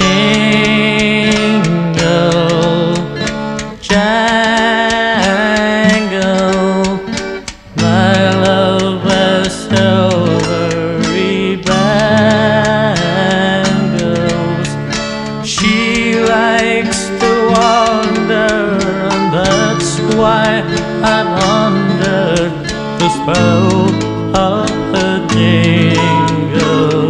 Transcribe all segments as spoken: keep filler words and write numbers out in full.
Jingle, jangle, my love wears silvery bangles. She likes to wander, and that's why I'm under the spell of her jingle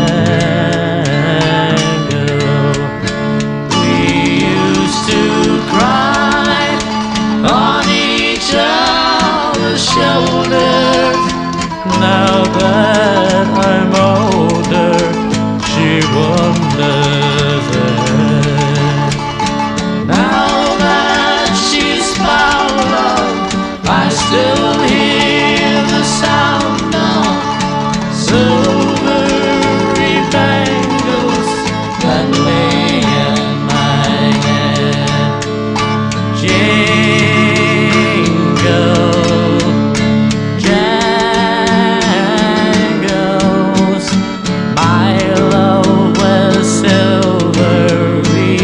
jangle. We used to cry on each other's shoulders. Now that I'm older, she wonders it. Now that she's found love, I still hear the sound of silvery bangles that lay in my head. Jingle, jangles, my love wears silvery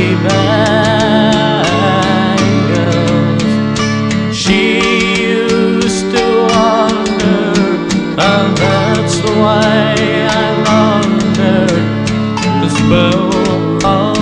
bangles. She used to wonder, and that's why I'm under the spell of